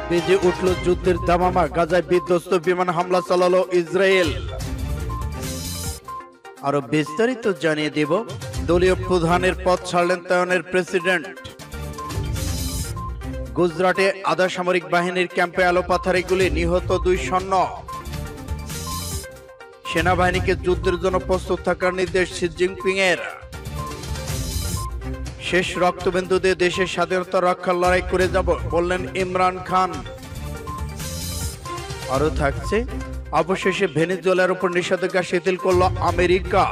বেজে উঠল যুদ্ধের দামামা, গাজায় বিধ্বস্ত বিমান হামলা চালালো ইসরায়েল। আরো বিস্তারিত জানিয়ে দেব। দলীয় প্রধানের পদ ছাড়লেন তাইওয়ানের প্রেসিডেন্ট। গুজরাটে আধা সামরিক বাহিনীর ক্যাম্পে এলোপাথারি গুলি, নিহত 2 সৈন্য। সেনাবাহিনীকে যুদ্ধের জন্য প্রস্তুত থাকার নির্দেশ শি জিনপিং এর। শেষ রক্তবিন্দু দিয়ে দেশের স্বাধীনতা রক্ষার লড়াই করে যাব বললেন ইমরান খান। আরো থাকছে, অবশেষে ভেনেজুয়েলার উপর নিষেধাজ্ঞা শিথিল করল আমেরিকা।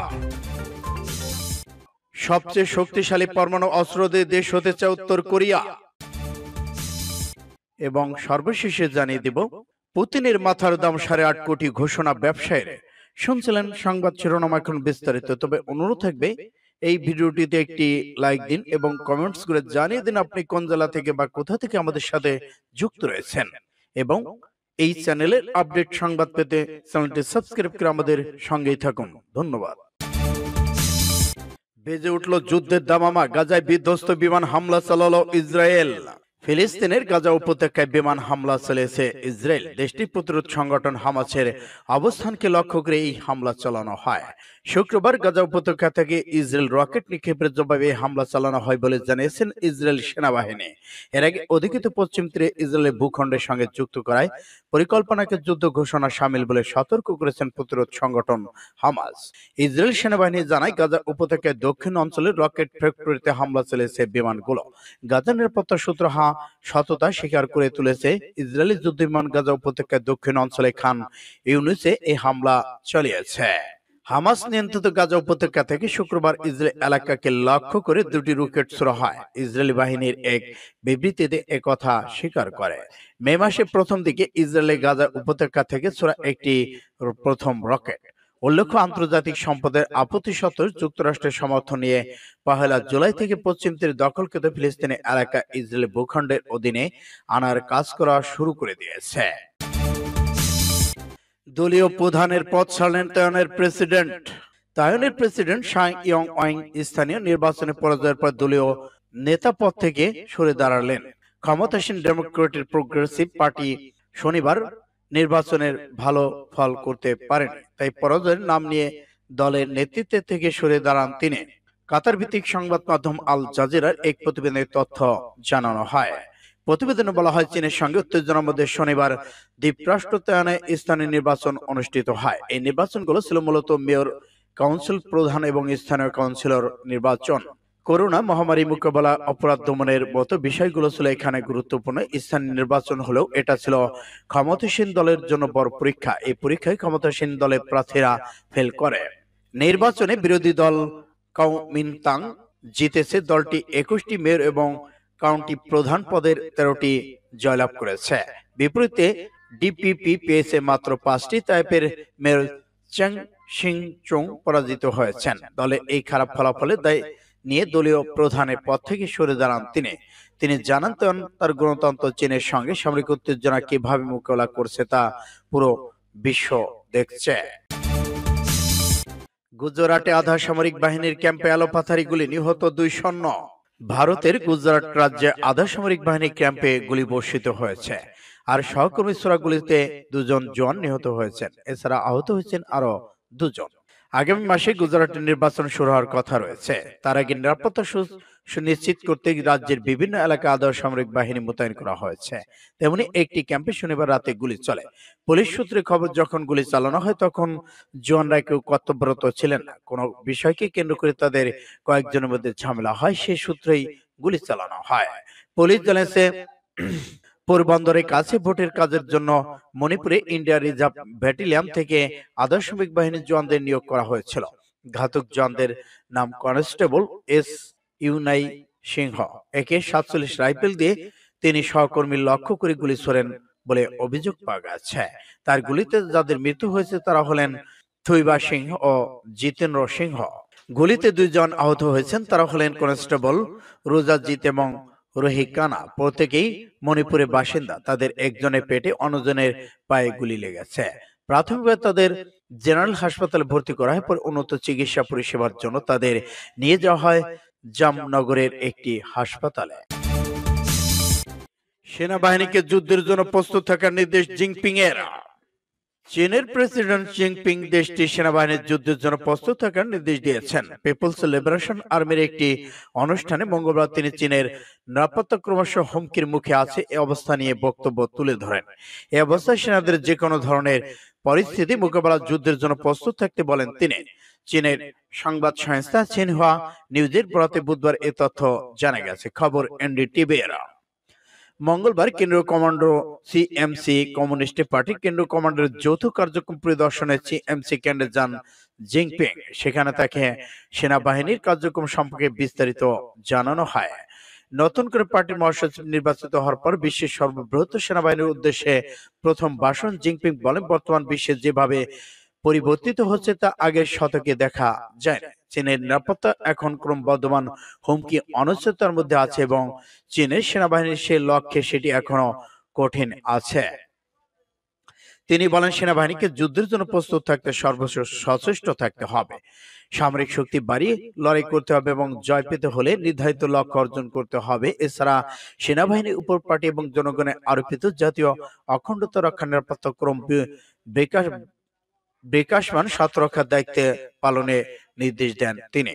সবচেয়ে শক্তিশালী পরমাণু অস্ত্র দিয়ে দেশ হতে চায় উত্তর কোরিয়া। এবং সর্বশেষে জানিয়ে দিব, পুতিনের মাথার দাম 8.5 কোটি, ঘোষণা ব্যবসায়ের। শুনছিলেন সংবাদ শিরোনাম, এখন বিস্তারিত। তবে অনুরোধ থাকবে এই ভিডিওটিতে একটি লাইক দিন এবং কমেন্টস করে জানিয়ে দিন আপনি কোন জেলা থেকে বা কোথা থেকে আমাদের সাথে যুক্ত রয়েছেন। এবং এই চ্যানেলের আপডেট সংবাদ পেতে চ্যানেলটি সাবস্ক্রাইব করে আমাদের সঙ্গেই থাকুন। ধন্যবাদ। বেজে উঠল যুদ্ধের দামামা, গাজায় বিধ্বস্ত বিমান হামলা চালালো ইসরায়েল। ফিলিস্তিনের গাজা উপত্যকায় বিমান হামলা চালিয়েছে ইসরায়েল। দেশটির প্রতিরোধ সংগঠন হামাসের অবস্থানকে লক্ষ্য করে এই হামলা চালানো হয়। শুক্রবার গাজা উপত্যকা থেকে ইসরায়েল রকেট নিক্ষেপের জবাবে এই হামলা চালানো হয় বলে জানিয়েছেন ইসরায়েল সেনাবাহিনী। এর আগে অধিকৃত পশ্চিম তীরে ইসরায়েলের ভূখণ্ডের সঙ্গে যুক্ত করায় পরিকল্পনাকে যুদ্ধ ঘোষণা সামিল বলে সতর্ক করেছেন প্রতিরোধ সংগঠন হামাস। ইসরায়েল সেনাবাহিনী জানায়, গাজা উপত্যকায় দক্ষিণ অঞ্চলের রকেট ফ্যাক্টরিতে হামলা চালিয়েছে বিমানগুলো। গাজা নিরাপত্তা সূত্র সততা স্বীকার করে তুলেছে। ইসরায়েলি যুদ্ধবিমান গাজা উপত্যকার দক্ষিণ অঞ্চলে খান ইউনিসে এই হামলা চালিয়েছে। হামাস নিয়ন্ত্রিত গাজা উপত্যকা থেকে শুক্রবার ইসরায়েল এলাকাকে লক্ষ্য করে 2টি রকেট ছোড়া হয়। ইসরায়েলি বাহিনীর এক বিবৃতিতে একথা স্বীকার করে। মে মাসে প্রথম দিকে ইসরায়েলের গাজা উপত্যকা থেকে ছোড়া একটি প্রথম রকেট। উল্লেখ্য, আন্তর্জাতিক সম্পদের আপত্তি সত্ত্বেও যুক্তরাষ্ট্রের সমর্থন নিয়ে 1 জুলাই থেকে পশ্চিম তীরে দখলকৃত ফিলিস্তিনি এলাকা ইসরায়েল ভূখণ্ডের অধীনে আনার কাজ করা শুরু করে দিয়েছে। দলীয় প্রধানের পদ ছাড়লেন তাইওয়ানের প্রেসিডেন্ট। তাইওয়ানের প্রেসিডেন্ট সাই ইয়ং ওয়াং স্থানীয় নির্বাচনে পরাজয়ের পর দলীয় নেতা পদ থেকে সরে দাঁড়ালেন। ক্ষমতাসীন ডেমোক্রেটিক প্রোগ্রেসিভ পার্টি শনিবার নির্বাচনের ভালো ফল করতে পারেনি, তাই পরাজয়ের নাম নিয়ে দলের নেতৃত্ব থেকে সরে দাঁড়ান তিনি। কাতার ভিত্তিক সংবাদ মাধ্যম আল জাজিরার এক প্রতিবেদনের তথ্য জানানো হয়। প্রতিবেদনে বলা হয়, চীনের সঙ্গে উত্তেজনার মধ্যে শনিবার দ্বীপরাষ্ট্র তাইওয়ানে স্থানীয় নির্বাচন অনুষ্ঠিত হয়। এই নির্বাচনগুলো ছিল মূলত মেয়র, কাউন্সিল প্রধান এবং স্থানীয় কাউন্সিলর নির্বাচন। করোনা মহামারী মোকাবেলা, অপরাধ দমনের মতো বিষয়গুলো ছিল এখানে গুরুত্বপূর্ণ। স্থানীয় নির্বাচন হলেও এটা ছিল ক্ষমতাসীন দলের জন্য বড় পরীক্ষা। এই পরীক্ষায় ক্ষমতাসীন দলের প্রার্থীরা ফেল করে। নির্বাচনে বিরোধী দল কাওমিনতাং জিতেছে। দলটি 21টি মেয়র এবং কাউন্টি প্রধান পদের 13টি জয়লাভ করেছে। বিপরীতে ডিপিপি পেয়েছে মাত্র 5টি। তাইপের মেয়র চ্যাং শিং চুং পরাজিত হয়েছেন। দলের এই খারাপ ফলাফলের দায় নিয়ে দলীয় প্রধানের পদ থেকে সরে দাঁড়ান তিনি জানান, তার গণতন্ত্র চীনের সঙ্গে সামরিক উত্তেজনা কিভাবে মোকাবেলা করছে তা পুরো বিশ্ব দেখছে। গুজরাটে আধা সামরিক বাহিনীর ক্যাম্পে এলোপাথারি গুলি, নিহত 2 সৈন্য। ভারতের গুজরাট রাজ্যে আধা সামরিক বাহিনীর ক্যাম্পে গুলি বর্ষিত হয়েছে, আর সহকর্মী ছোড়া গুলিতে 2 জওয়ান নিহত হয়েছেন। এছাড়া আহত হয়েছেন আরো 2 জন। আগামী মাসে গুজরাটের নির্বাচন শুরু হওয়ার কথা রয়েছে। তার আগে নিরাপত্তা সুনিশ্চিত করতে রাজ্যের বিভিন্ন এলাকায় আধা সামরিক বাহিনী মোতায়েন করা হয়েছে। তেমনি একটি ক্যাম্পে শনিবার রাতে গুলি চলে। পুলিশ সূত্রে খবর, যখন গুলি চালানো হয় তখন জওয়ানরা কেউ কর্তব্যরত ছিলেন না। কোনো বিষয়কে কেন্দ্র করে তাদের কয়েকজনের মধ্যে ঝামেলা হয়, সেই সূত্রেই গুলি চালানো হয়। পুলিশ জানিয়েছে, পোরবন্দরের কাছে ভোটের কাজের জন্য মণিপুরে ইন্ডিয়া রিজার্ভ ব্যাটালিয়ন থেকে আধা সামরিক বাহিনীর জওয়ানদের নিয়োগ করা হয়েছিল। ঘাতক জওয়ানদের নাম কনস্টেবল এস ইউনাই সিংহ। একে 47 রাইফেল দিয়ে তিনি সহকর্মীর লক্ষ্য করে গুলি ছোড়েন বলে অভিযোগ পাওয়া গেছে। তার গুলিতে যাদের মৃত্যু হয়েছে তারা হলেন থুইবা সিংহ ও জিতেন্দ্র সিংহ। গুলিতে 2 জন আহত হয়েছেন, তারা হলেন কনস্টেবল রোজাজিৎ এবং রোহিকানা। প্রত্যেকেই মণিপুরের বাসিন্দা। তাদের একজনের পেটে, অন্যজনের পায়ে গুলি লেগেছে। প্রাথমিকভাবে তাদের জেনারেল হাসপাতালে ভর্তি করা হয়, পরে উন্নত চিকিৎসা পরিষেবার জন্য তাদের নিয়ে যাওয়া হয় জামনগরের একটি হাসপাতালে। সেনাবাহিনীকে যুদ্ধের জন্য প্রস্তুত থাকার নির্দেশ জিনপিং এর। চীনের প্রেসিডেন্ট জিনপিং দেশটির সেনাবাহিনীর যুদ্ধের জন্য প্রস্তুত থাকার নির্দেশ দিয়েছেন। পিপলস লিবারেশন আর্মির একটি অনুষ্ঠানে মঙ্গলবার তিনি চীনের নিরাপত্তা ক্রমশ হুমকির মুখে আছে এ অবস্থা নিয়ে বক্তব্য তুলে ধরেন। এ অবস্থায় সেনাদের যে কোনো ধরনের পরিস্থিতি মোকাবেলার যুদ্ধের জন্য প্রস্তুত থাকতে বলেন তিনি। চীনের সংবাদ সংস্থা সিনহুয়া নিউজের বরাতে বুধবার এ তথ্য জানা গেছে। খবর এনডিটিভি এর। মঙ্গলবার কেন্দ্রীয় কমান্ডো সিএমসি কমিউনিস্ট পার্টি কেন্দ্রীয় কমান্ডের যৌথ কার্যক্রম পরিদর্শনে সিএমসি কেন্দ্রে যান জিনপিং। সেখানে তাকে সেনাবাহিনীর কার্যক্রম সম্পর্কে বিস্তারিত জানানো হয়। নতুন করে পার্টির মহাসচিব নির্বাচিত হওয়ার পর বিশ্বের সর্ববৃহৎ সেনাবাহিনীর উদ্দেশ্যে প্রথম ভাষণ জিনপিং বলেন, বর্তমান বিশ্বে যেভাবে পরিবর্তিত হচ্ছে তা আগের শতকে দেখা যায় না। চীনের নিরাপত্তা এখন ক্রমবর্ধমান হুমকি অনিশ্চয়তার মধ্যে আছে এবং চীনের সেনাবাহিনীর সেই লক্ষ্যে সেটি এখনো কঠিন আছে। তিনি বলেন, সেনাবাহিনীকে যুদ্ধের জন্য প্রস্তুত থাকতে সর্বোচ্চ সচেষ্ট থাকতে হবে, সামরিক শক্তি বাড়িয়ে লড়াই করতে হবে এবং জয় পেতে হলে নির্ধারিত লক্ষ্য অর্জন করতে হবে। এছাড়া সেনাবাহিনীর উপর পার্টি এবং জনগণের আরোপিত জাতীয় অখণ্ডতা রক্ষা নিরাপত্তা ক্রম বিকাশমান স্বার্থ রক্ষার দায়িত্বে পালনে নির্দেশ দেন তিনি।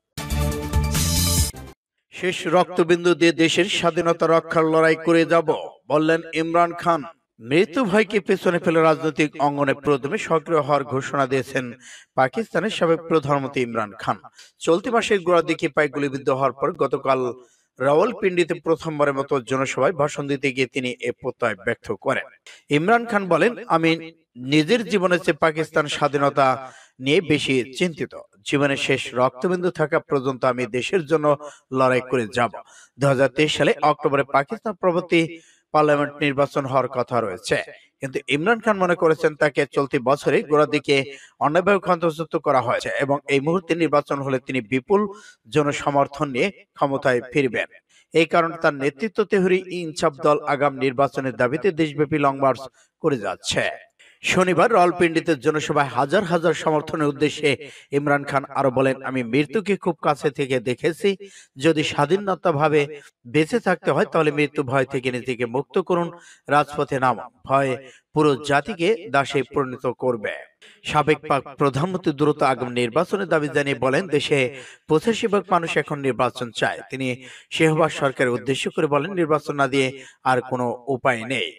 শেষ রক্তবিন্দু দিয়ে দেশের স্বাধীনতা রক্ষার লড়াই করে যাব বললেন ইমরান খান। মৃত্যু ভয়কে পেছনে ফেলে রাজনৈতিক অঙ্গনে প্রথমে সক্রিয় হওয়ার ঘোষণা দিয়েছেন পাকিস্তানের সাবেক প্রধানমন্ত্রী ইমরান খান। চলতি মাসের গোড়ার দিকে পায়ে গুলিবিদ্ধ হওয়ার পর গতকাল রাওয়ালপিন্ডিতে প্রথমবারের মতো জনসভায় ভাষণ দিতে গিয়ে তিনি এ প্রত্যয় ব্যক্ত করেন। ইমরান খান বলেন, আমি নিজের জীবনের চেয়ে পাকিস্তান স্বাধীনতা নিয়ে বেশি চিন্তিত। জীবনের শেষ রক্তবিন্দু থাকা পর্যন্ত আমি দেশের জন্য লড়াই করে যাব। 2023 সালে অক্টোবরে পাকিস্তান পরবর্তী পার্লামেন্ট নির্বাচন হওয়ার কথা রয়েছে, কিন্তু ইমরান খান মনে করেছেন তাকে চলতি বছরে গোড়ার দিকে অন্যায়ভাবে ক্ষমতাচ্যুত করা হয়েছে এবং এই মুহূর্তে নির্বাচন হলে তিনি বিপুল জনসমর্থন নিয়ে ক্ষমতায় ফিরবেন। এই কারণে তার নেতৃত্ব তেহরি ইনসাফ দল আগাম নির্বাচনের দাবিতে দেশব্যাপী লং মার্চ করে যাচ্ছে। শনিবার রাওয়ালপিন্ডিতে জনসভায় হাজার হাজার সমর্থনের উদ্দেশ্যে ইমরান খান আরো বলেন, আমি মৃত্যুকে খুব কাছে থেকে দেখেছি। যদি স্বাধীনতা ভাবে বেঁচে থাকতে হয় তাহলে মৃত্যু ভয় থেকে নিজেকে মুক্ত করুন, রাজপথে নামুন। ভয় পুরো জাতিকে দাসে পরিণত করবে। সাবেক পাক প্রধানমন্ত্রী দ্রুত আগামী নির্বাচনের দাবি জানিয়ে বলেন, দেশে 85% মানুষ এখন নির্বাচন চায়। তিনি শেহবাজ সরকারের উদ্দেশ্য করে বলেন, নির্বাচন না দিয়ে আর কোনো উপায় নেই।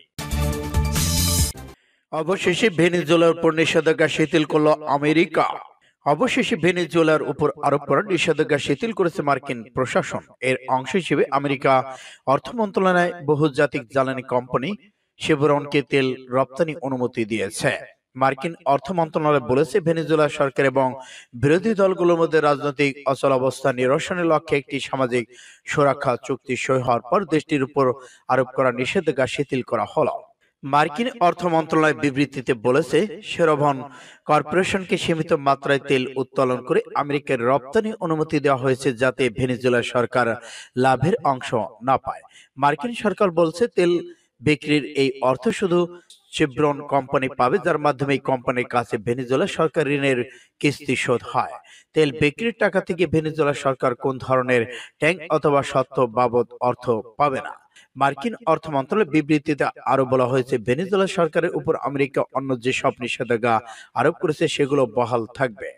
অবশেষে ভেনেজুয়েলার উপর নিষেধাজ্ঞা শিথিল করল আমেরিকা। অবশেষে ভেনেজুয়েলার উপর আরোপ করা নিষেধাজ্ঞা শিথিল করেছে মার্কিন প্রশাসন। এর অংশ হিসেবে আমেরিকা অর্থ মন্ত্রণালয় বহুজাতিক জ্বালানি কোম্পানি শেভরনকে তেল রপ্তানি অনুমতি দিয়েছে। মার্কিন অর্থ মন্ত্রণালয় বলেছে, ভেনেজুয়েলা সরকার এবং বিরোধী দলগুলোর মধ্যে রাজনৈতিক অচলাবস্থা নিরসনের লক্ষ্যে একটি সামাজিক সুরক্ষা চুক্তি সই হওয়ার পর দেশটির উপর আরোপ করা নিষেধাজ্ঞা শিথিল করা হলো। মার্কিন অর্থ মন্ত্রণালয় বিবৃতিতে বলেছে, শেভরন কর্পোরেশনকে সীমিত মাত্রায় তেল উত্তোলন করে আমেরিকার রপ্তানি অনুমতি দেওয়া হয়েছে যাতে ভেনেজুয়েলা সরকার লাভের অংশ না পায়। মার্কিন সরকার বলছে, তেল বিক্রির এই অর্থ শুধু শেভরন কোম্পানি পাবে, যার মাধ্যমে এই কোম্পানির কাছে ভেনেজুয়েলা সরকার ঋণের কিস্তি শোধ হয়। তেল বিক্রির টাকা থেকে ভেনেজুয়েলা সরকার কোন ধরনের ট্যাঙ্ক অথবা সত্ত্ব বাবদ অর্থ পাবে না। মার্কিন অর্থ মন্ত্রণালয়ের বিবৃতিতে আরো বলা হয়েছে, ভেনেজুয়েলা সরকারের উপর আমেরিকা অন্য যেসব নিষেধাজ্ঞা আরোপ করেছে সেগুলো বহাল থাকবে।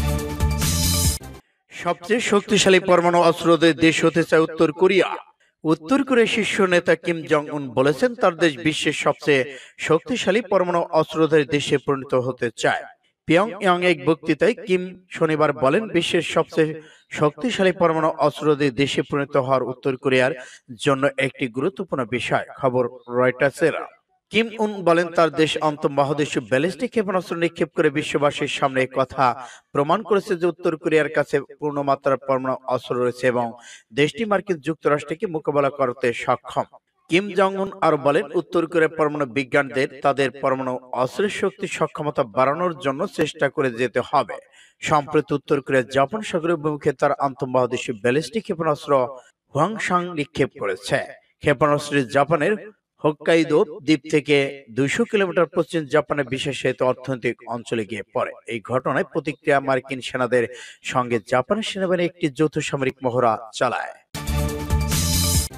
সবচেয়ে শক্তিশালী পরমাণু অস্ত্রদের দেশ হতে চায় উত্তর কোরিয়া। উত্তর কোরিয়ার শীর্ষ নেতা কিম জং উন বলেছেন, তার দেশ বিশ্বের সবচেয়ে শক্তিশালী পরমাণু অস্ত্রধারী দেশে পরিণত হতে চায়। পিয়ংইয়ং এক বক্তৃতায় কিম শনিবার বলেন, বিশ্বের সবচেয়ে শক্তিশালী পরমাণু অস্ত্রধারী দেশে পরিণত হওয়ার উত্তর কোরিয়ার জন্য একটি গুরুত্বপূর্ণ বিষয়। খবর রয়টার্সের। কিম উন বলেন, তার দেশ আন্তঃমহাদেশীয় ব্যালিস্টিক ক্ষেপণাস্ত্র নিক্ষেপ করে বিশ্ববাসীর সামনে কথা প্রমাণ করেছে যে উত্তর কোরিয়ার কাছে পূর্ণমাত্রার পরমাণু অস্ত্র রয়েছে এবং দেশটি মার্কিন যুক্তরাষ্ট্রকে মোকাবেলা করতে সক্ষম। কিম জং উন আরো বলেন, উত্তর কোরিয়ার পরমাণু বিজ্ঞানীদের তাদের পরমাণু অস্ত্রের শক্তি সক্ষমতা বাড়ানোর জন্য চেষ্টা করে যেতে হবে। সম্প্রতি উত্তর কোরিয়া জাপান সাগরের অভিমুখে তার আন্তঃমহাদেশীয় ব্যালিস্টিক ক্ষেপণাস্ত্র হুয়াংসাং নিক্ষেপ করেছে। ক্ষেপণাস্ত্রটি জাপানের হোক্কাইদো দ্বীপ থেকে 200 কিলোমিটার পশ্চিম জাপানের বিশেষায়িত অর্থনৈতিক অঞ্চলে গিয়ে পড়ে। এই ঘটনায় প্রতিক্রিয়া মার্কিন সেনাদের সঙ্গে জাপানের সেনাবাহিনী একটি যৌথ সামরিক মহড়া চালায়।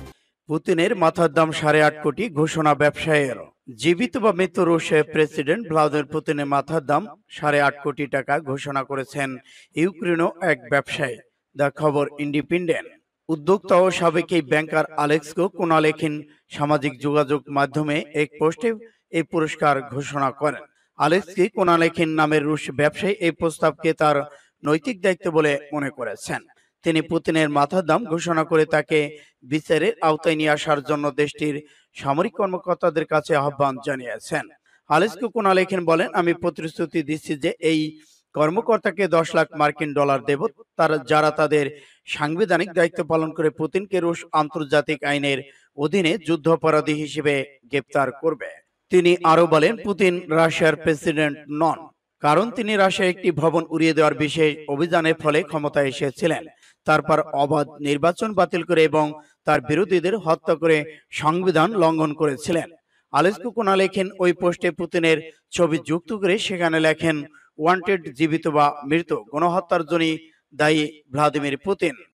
পুতিনের মাথার দাম 8.5 কোটি, ঘোষণা ব্যবসায়ীর। জীবিত বা মৃত্যু রুশে প্রেসিডেন্ট ভ্লাদিমির পুতিনের মাথার দাম 8.5 কোটি টাকা ঘোষণা করেছেন ইউক্রেনীয় এক ব্যবসায়ী। দ্য খবর ইন্ডিপেন্ডেন্ট। উদ্যোক্তা ও সাবেক এই ব্যাংকার আলেক্সো কোনালেখিন সামাজিক যোগাযোগ মাধ্যমে এক পোস্টে এই পুরস্কার ঘোষণা করেন। আলেক্সি কোনালেখিন নামের রুশ ব্যবসায়ী এই প্রস্তাবকে তার নৈতিক দায়িত্ব বলে মনে করেছেন। তিনি পুতিনের মাথার দাম ঘোষণা করে তাকে বিচারের আওতায় নিয়ে আসার জন্য দেশটির সামরিক কর্মকর্তাদের কাছে আহ্বান জানিয়েছেন। আলেক্সি কোনালেখিন বলেন, আমি প্রতিশ্রুতি দিচ্ছি যে এই কর্মকর্তাকে 10 লাখ মার্কিন ডলার দেব, যারা তাদের সাংবিধানিক দায়িত্ব পালন করে পুতিনকে রুশ আন্তর্জাতিক আইনের অধীনে যুদ্ধাপরাধী হিসেবে গ্রেপ্তার করবে। তিনি আরো বলেন, পুতিন রাশিয়ার প্রেসিডেন্ট নন, কারণ তিনি রাশিয়ার একটি ভবন উড়িয়ে দেওয়ার বিশেষ অভিযানের ফলে ক্ষমতায় এসেছিলেন। তারপর অবাধ নির্বাচন বাতিল করে এবং তার বিরোধীদের হত্যা করে সংবিধান লঙ্ঘন করেছিলেন। আলেক্সি কোনালেখিন ওই পোস্টে পুতিনের ছবি যুক্ত করে সেখানে লেখেন, ওয়ান্টেড, জীবিত বা মৃত, গণহত্যার জন্য দায়ী ভ্লাদিমির পুতিন।